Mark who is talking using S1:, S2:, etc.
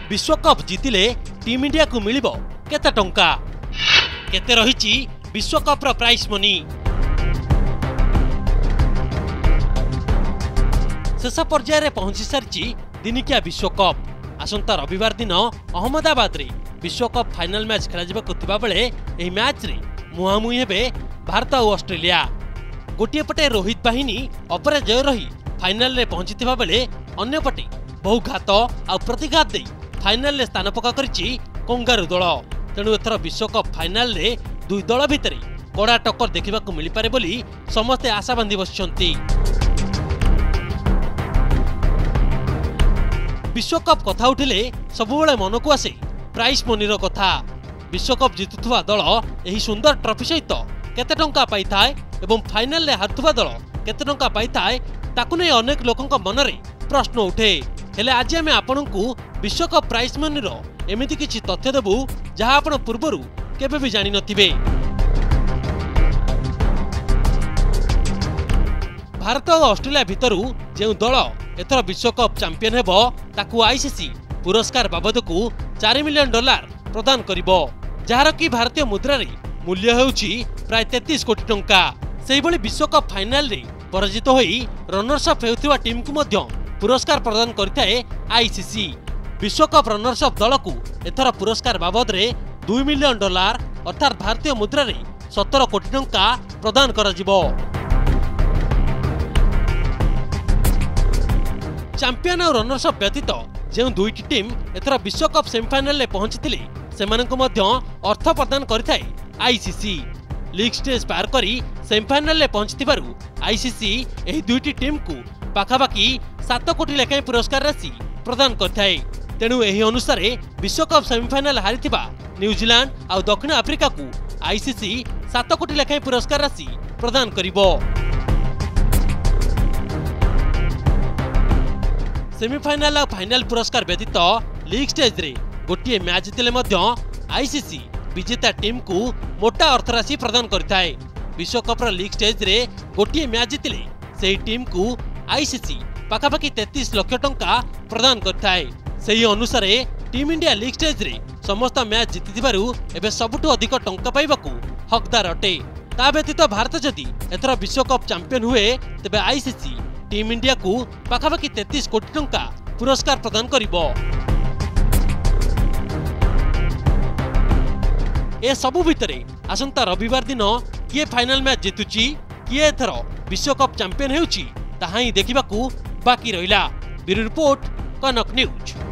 S1: विश्वकप जीतिले team India को मिलिबो केते टंका केते रहिछि विश्वकप रो प्राइस मनी। शेष पर्याय रे पहुंची सारिछि दिनिकिया विश्वकप। आसंता रविवार दिन अहमदाबाद रे विश्वकप फाइनल मैच खेला जिबा कुतिबा बेले एही मैच रे मुहामुही हेबे भारत और ऑस्ट्रेलिया। गोटे पटे रोहित बाहिनी अपराजय रही फाइनल रे पहुंचीथिबा बेले अन्य पटे बहु घात आ प्रतिघात दे फाइनल रे स्थान पक्का करिछि कंगारू दल। तेणु एथर विश्वकप फाइनल रे दुई दल भितर कड़ा टक्कर देखा मिल पारे बोली समस्ते आशा बांधी बसिछंती। विश्वकप कथा उठिले सबुबेले मन को आसे प्राइस मनी रो कथा। विश्वकप जितुथुवा दल एही सुंदर ट्रॉफी सहित केते टंका पाई थाए एवं फाइनल रे हारुथुवा दल केते टंका पाई थाए ताकु नै अनेक लोकंक मनरे प्रश्न उठे। हेले आज आमे आपनकु विश्वकप प्राइस मनी रो एमिति किछि तथ्य देबु जहा आपण पूर्वरु केबे भी जानि नथिबे। भारत और ऑस्ट्रेलिया भितरु जे दल एथर विश्वकप चैंपियन हेबो ताकु आईसीसी पुरस्कार बाबदकु $4 मिलियन प्रदान करिबो, जहार कि भारतीय मुद्रा रे मूल्य हेउछि प्राय 33 कोटी टंका। सेहि भली विश्वकप फाइनल रे पराजित होई रनर्स अप हेउथिबा टीम को मध्य पुरस्कार प्रदान करथाए आईसीसी। विश्वकप रनर्स अप दल को एथर पुरस्कार बाबद रे $2 मिलियन अर्थात भारतीय मुद्रा रे 17 कोटी टंका प्रदान करा जिवो। चैंपियन और रनर्स अप व्यतीत जो दुईटी टीम एथर विश्वकप सेमीफाइनल रे पहुंचीथिले सेमानंको मध्य अर्थ प्रदान करथाए आईसीसी। लीग स्टेज पार करी सेमीफाइनल रे पहुंचथिबारु आईसीसी एही दुईटी टीम को पाखापाखी 7 कोटी लेखाएं पुरस्कार राशि प्रदान करथाए। तेणु एही अनुसार विश्वकप सेमीफाइनल हारिथिबा न्यूजीलैंड और दक्षिण आफ्रिका को आईसीसी 7 कोटी लेखाएं पुरस्कार राशि प्रदान करिबो। सेमीफाइनल और फाइनल पुरस्कार व्यतीत लीग स्टेज रे गोटे मैच जितले मध्य आईसीसी विजेता टीम को मोटा अर्थराशि प्रदान करथाए। विश्वकप लीग स्टेज रे गोटे मैच जितले सेही टीम को आईसीसी पाखापाखी 33 लाख टंका प्रदान करथाए। सेही अनुसार टीम इंडिया लीग स्टेज रे समस्त मैच जीतिथिबारु एबे सबुठु अधिक टंका पाइबाकू हकदार अटे। ता व्यतीत भारत जदि एथर विश्वकप चैंपियन हुए तेबे आईसीसी टीम इंडिया को पाखापाखी 33 कोटी टंका पुरस्कार प्रदान करिबो। ए सबु भितरे आसंता रविवार दिन किए फाइनल मैच जितुची किए एथर विश्वकप चैंपियन हेउची ताहा ही देखिबाकू बाकी रहिला। Bureau report Kanak news.